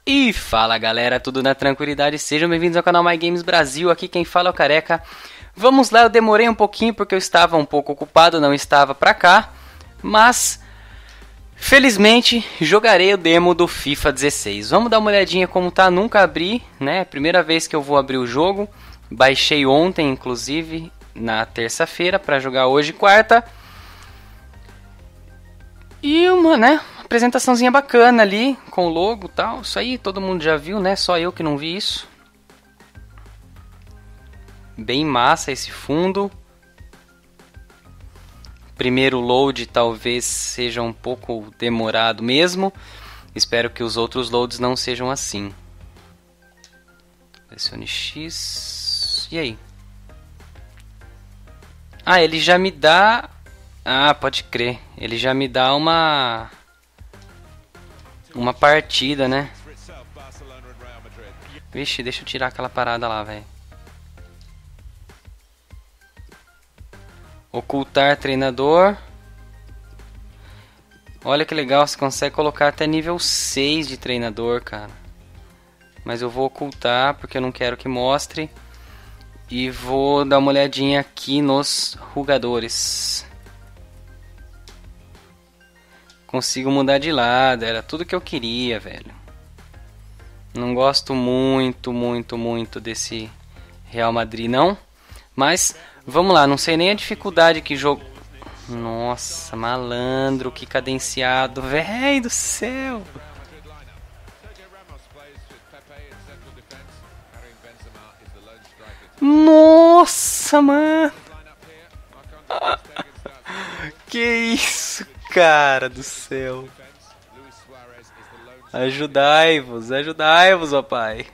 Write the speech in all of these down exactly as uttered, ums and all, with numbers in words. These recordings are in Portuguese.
E fala galera, tudo na tranquilidade? Sejam bem-vindos ao canal My Games Brasil, aqui quem fala é o Careca. Vamos lá, eu demorei um pouquinho porque eu estava um pouco ocupado, não estava pra cá, mas felizmente jogarei o demo do FIFA dezesseis. Vamos dar uma olhadinha como tá, nunca abri, né? Primeira vez que eu vou abrir o jogo, baixei ontem inclusive, na terça-feira, pra jogar hoje, quarta. E uma, né, apresentaçãozinha bacana ali, com o logo e tal. Isso aí todo mundo já viu, né? Só eu que não vi isso. Bem massa esse fundo. Primeiro load talvez seja um pouco demorado mesmo. Espero que os outros loads não sejam assim. Selecione X. E aí? Ah, ele já me dá... Ah, pode crer. Ele já me dá uma... Uma partida, né? Vixe, deixa eu tirar aquela parada lá, velho. Ocultar treinador. Olha que legal, você consegue colocar até nível seis de treinador, cara. Mas eu vou ocultar porque eu não quero que mostre. E vou dar uma olhadinha aqui nos jogadores. Consigo mudar de lado, era tudo que eu queria, velho. Não gosto muito, muito, muito desse Real Madrid, não. Mas, vamos lá, não sei nem a dificuldade que jogo... Nossa, malandro, que cadenciado, velho do céu. Nossa, mano. Que isso, cara do céu. Ajudai-vos, ajudai-vos, ó pai.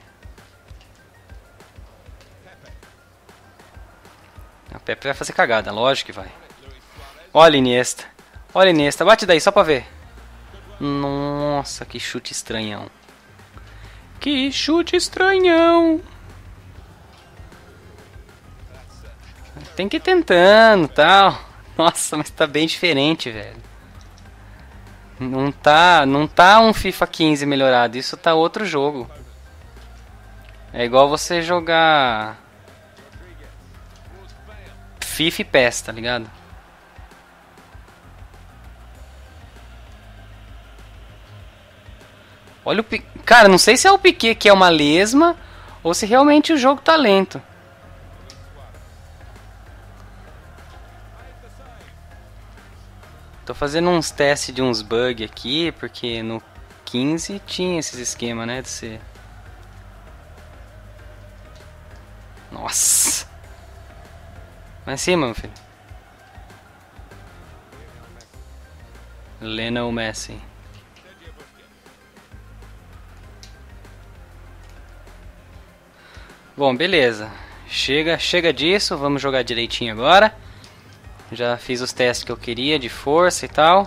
A Pepe vai fazer cagada, lógico que vai. Olha Iniesta. Olha Iniesta, bate daí só pra ver. Nossa, que chute estranhão. Que chute estranhão. Tem que ir tentando, tal. Nossa, mas tá bem diferente, velho. Não tá, não tá um FIFA quinze melhorado, isso tá outro jogo. É igual você jogar FIFA e PES, tá ligado? Olha o Pi... Cara, não sei se é o Piquet que é uma lesma ou se realmente o jogo tá lento. Tô fazendo uns testes de uns bugs aqui, porque no quinze tinha esses esquemas, né, de ser... Nossa! Vai em cima, meu filho. Lionel Messi. Bom, beleza. Chega, chega disso, vamos jogar direitinho agora. Já fiz os testes que eu queria de força e tal.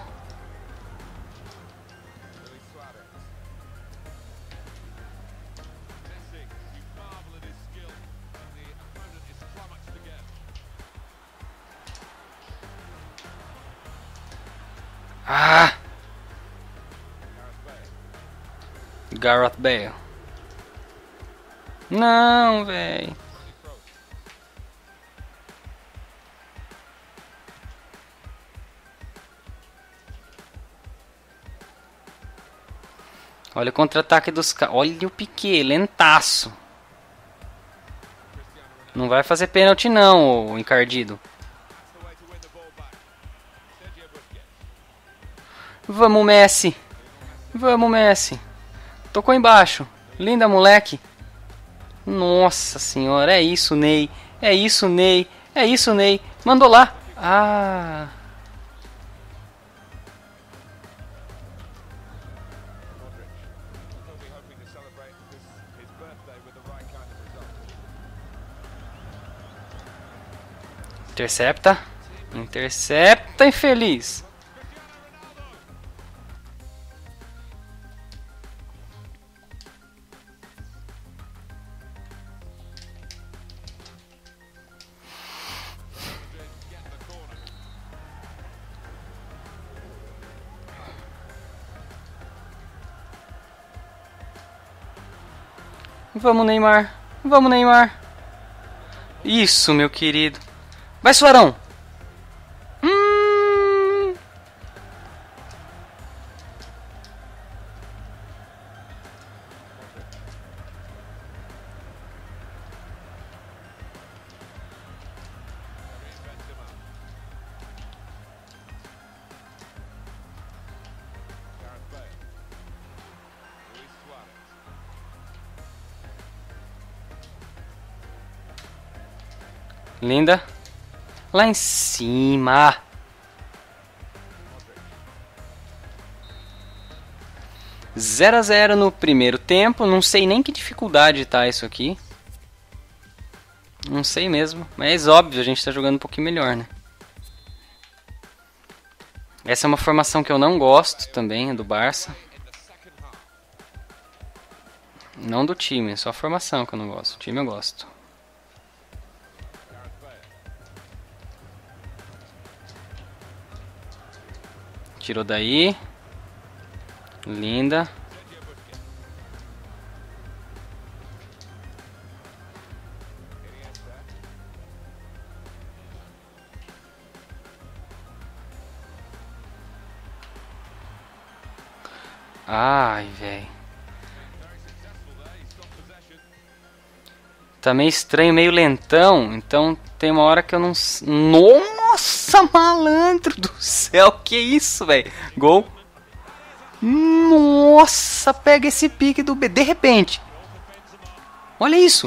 Ah! Gareth Bale. Não, velho. Olha o contra-ataque dos caras. Olha o Piquet, lentaço. Não vai fazer pênalti não, o encardido. Vamos, Messi. Vamos, Messi. Tocou embaixo. Linda, moleque. Nossa senhora, é isso, Ney. É isso, Ney. É isso, Ney. Mandou lá. Ah... Intercepta. Intercepta, infeliz. Vamos, Neymar. Vamos, Neymar. Isso, meu querido. Vai, Suarão. Hum... Linda. Lá em cima. zero a zero no primeiro tempo. Não sei nem que dificuldade tá isso aqui. Não sei mesmo. Mas óbvio, a gente tá jogando um pouquinho melhor, né? Essa é uma formação que eu não gosto também, do Barça. Não do time, só a formação que eu não gosto. O time eu gosto. Tirou daí. Linda. Ai, velho. Tá meio estranho, meio lentão. Então tem uma hora que eu não... Nossa, malandro do céu. Que isso, velho. Gol. Nossa, pega esse pique do B. De repente. Olha isso.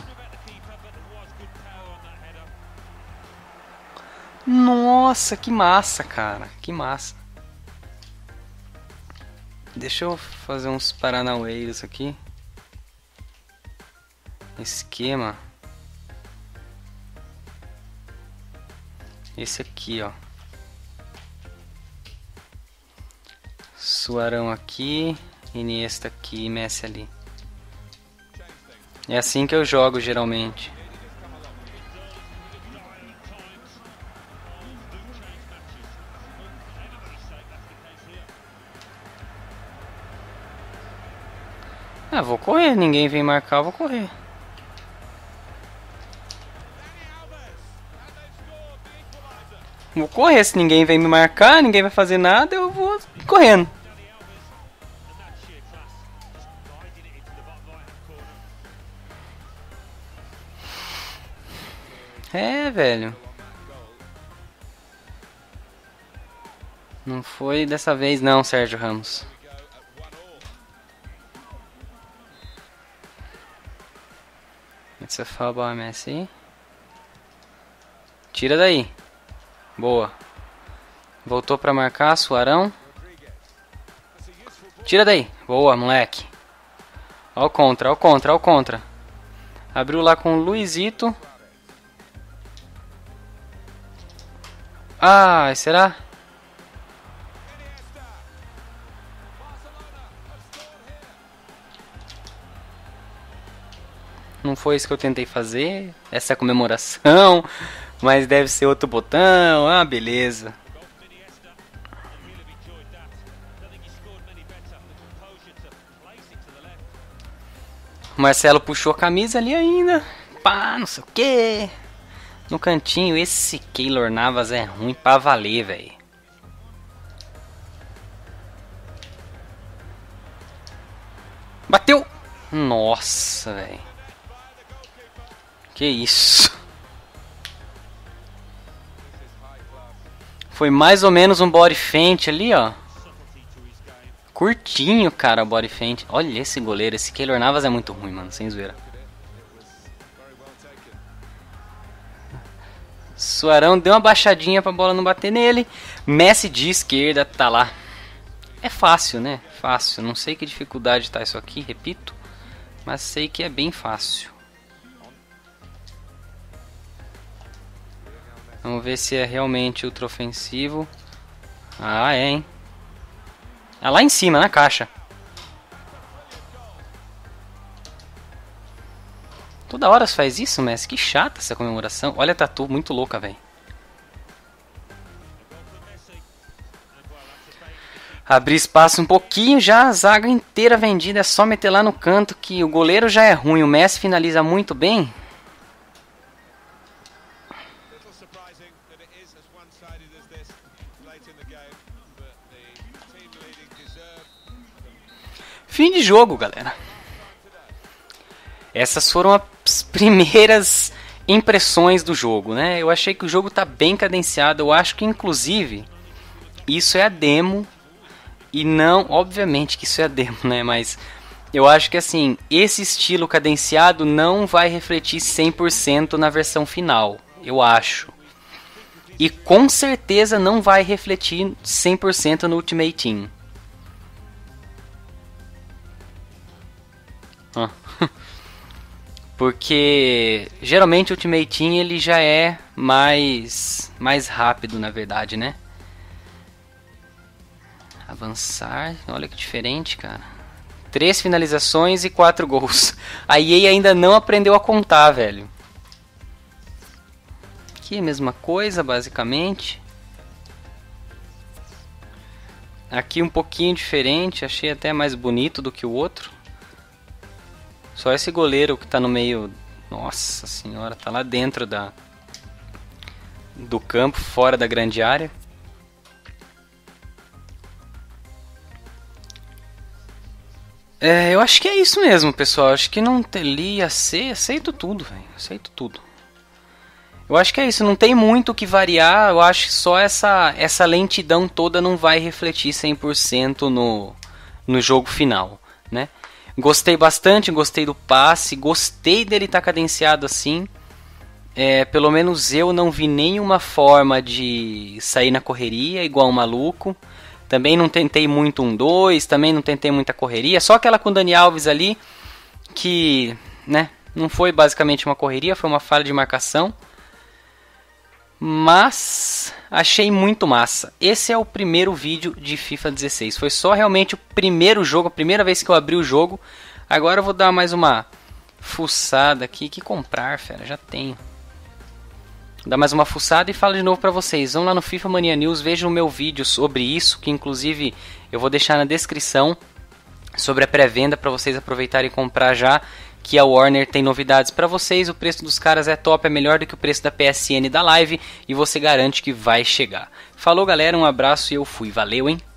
Nossa, que massa, cara. Que massa. Deixa eu fazer uns paranaueiros aqui. Esquema. Esse aqui, ó. Suarão aqui, Iniesta aqui, Messi ali. É assim que eu jogo geralmente. Ah, vou correr, ninguém vem marcar, eu vou correr. Vou correr, se ninguém vem me marcar, ninguém vai fazer nada, eu vou correndo. É, velho. Não foi dessa vez não, Sérgio Ramos. It's a foul by Messi. Tira daí. Boa. Voltou pra marcar, Suarão. Tira daí. Boa, moleque. Ó o contra, ó o contra, ó o contra. Abriu lá com o Luizito. Ah, será? Não foi isso que eu tentei fazer. Essa é a comemoração. Mas deve ser outro botão. Ah, beleza. O Marcelo puxou a camisa ali ainda. Pá, não sei o que. No cantinho, esse Keylor Navas é ruim pra valer, velho. Bateu! Nossa, velho. Que isso? Foi mais ou menos um body feint ali, ó. Curtinho, cara, o body feint. Olha esse goleiro, esse Keylor Navas é muito ruim, mano, sem zoeira. Suarão deu uma baixadinha pra bola não bater nele. Messi de esquerda, tá lá. É fácil, né? Fácil. Não sei que dificuldade tá isso aqui, repito. Mas sei que é bem fácil. Vamos ver se é realmente ultra ofensivo. Ah, é, hein? É lá em cima, na caixa. Toda hora você faz isso, Messi? Que chata essa comemoração. Olha a tatu, muito louca, velho. Abrir espaço um pouquinho, já a zaga inteira vendida, é só meter lá no canto que o goleiro já é ruim, o Messi finaliza muito bem. Fim de jogo, galera. Essas foram as primeiras impressões do jogo, né? Eu achei que o jogo tá bem cadenciado, eu acho que inclusive isso é a demo. E não, obviamente que isso é demo, né? Mas eu acho que assim, esse estilo cadenciado não vai refletir cem por cento na versão final. Eu acho. E com certeza não vai refletir cem por cento no Ultimate Team. Ah. Porque geralmente o Ultimate Team ele já é mais, mais rápido, na verdade, né? Avançar, olha que diferente, cara. Três finalizações e quatro gols. A E A ainda não aprendeu a contar, velho. Aqui é a mesma coisa, basicamente. Aqui um pouquinho diferente, achei até mais bonito do que o outro. Só esse goleiro que tá no meio... Nossa senhora, tá lá dentro da... do campo, fora da grande área. É, eu acho que é isso mesmo, pessoal. Acho que não tem a ser, aceito tudo, velho. Aceito tudo. Eu acho que é isso, não tem muito o que variar. Eu acho que só essa, essa lentidão toda não vai refletir cem por cento no, no jogo final, né? Gostei bastante, gostei do passe, gostei dele estar cadenciado assim. É, pelo menos eu não vi nenhuma forma de sair na correria igual um maluco. Também não tentei muito um dois, também não tentei muita correria. Só aquela com o Dani Alves ali, que né, não foi basicamente uma correria, foi uma falha de marcação. Mas achei muito massa. Esse é o primeiro vídeo de FIFA dezesseis. Foi só realmente o primeiro jogo, a primeira vez que eu abri o jogo. Agora eu vou dar mais uma fuçada aqui. Que comprar, fera, já tenho. Dá mais uma fuçada e falo de novo pra vocês. Vão lá no FIFA Mania News, vejam o meu vídeo sobre isso, que inclusive eu vou deixar na descrição, sobre a pré-venda para vocês aproveitarem e comprar já, que a Warner tem novidades para vocês. O preço dos caras é top, é melhor do que o preço da P S N da Live e você garante que vai chegar. Falou, galera, um abraço e eu fui. Valeu, hein?